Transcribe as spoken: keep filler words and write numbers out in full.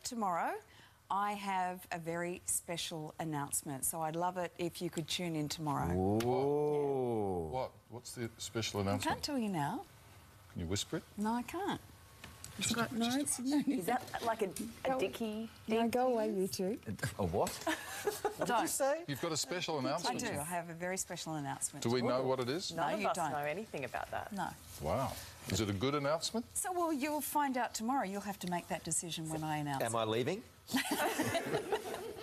tomorrow, I have a very special announcement, so I'd love it if you could tune in tomorrow. Whoa. What? What's the special I announcement? can't tell you now. Can you whisper it? No, I can't. It's got, no, it's, no, Is that like a, a Dickie? No, go away, you two. A what? What did you say? You've got a special I announcement. do. I have a very special announcement. Do we know what it is? None No, of you us don't. know anything about that. No. Wow. Is it a good announcement? So, well, you'll find out tomorrow. You'll have to make that decision when I announce Am it. I leaving?